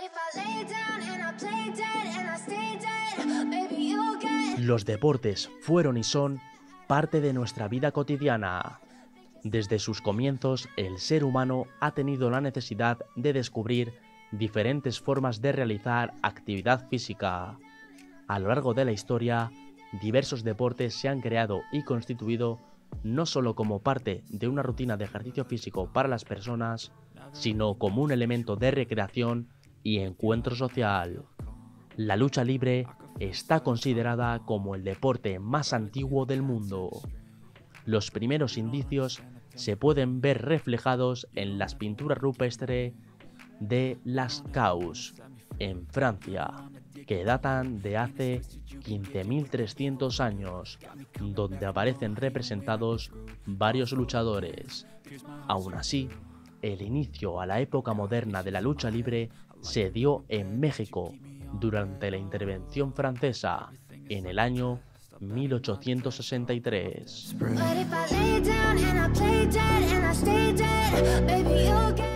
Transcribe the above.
Los deportes fueron y son parte de nuestra vida cotidiana. Desde sus comienzos, el ser humano ha tenido la necesidad de descubrir diferentes formas de realizar actividad física. A lo largo de la historia, diversos deportes se han creado y constituido no solo como parte de una rutina de ejercicio físico para las personas, sino como un elemento de recreación y encuentro social. La lucha libre está considerada como el deporte más antiguo del mundo. Los primeros indicios se pueden ver reflejados en las pinturas rupestres de Lascaux, en Francia, que datan de hace 15.300 años, donde aparecen representados varios luchadores. Aún así, el inicio a la época moderna de la lucha libre se dio en México durante la intervención francesa en el año 1863.